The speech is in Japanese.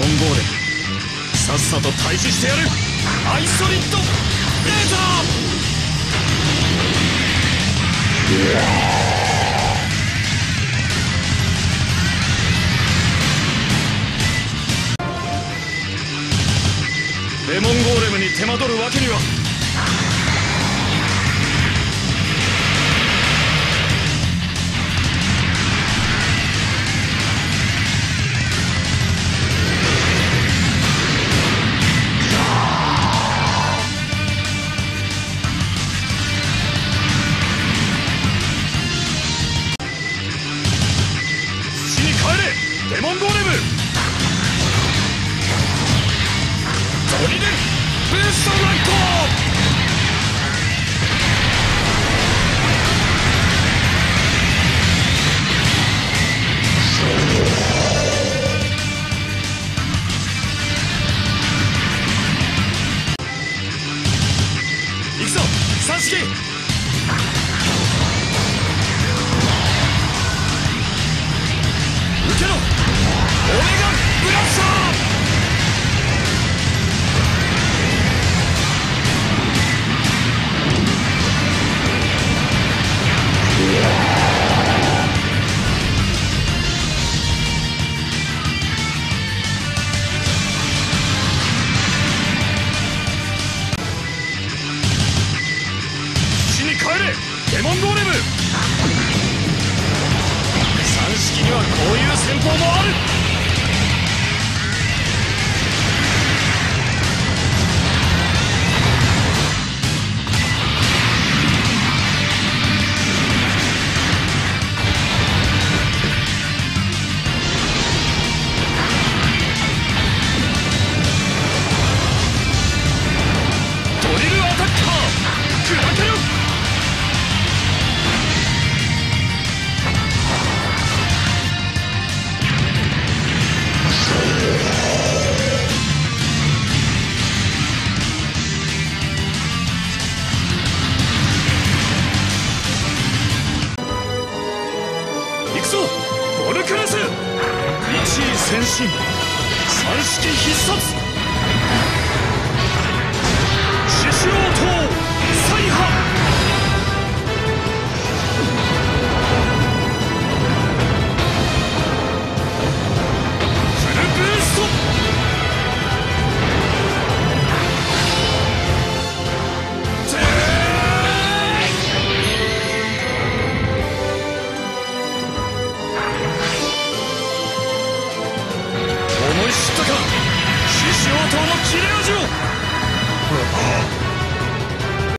モンゴーレム、さっさと退治してやる。アイソリッドレーザー。デモンゴーレムに手間取るわけには。デモンゴーレム、ドリルブーストラッコー。行くぞ三式。受けろオメガブラスタ基地に帰れデモンゴーレム。三式にはこういう戦法もある。ドリルアタッカー砕けろ。行くぞボルクルス。一位先進三式必殺。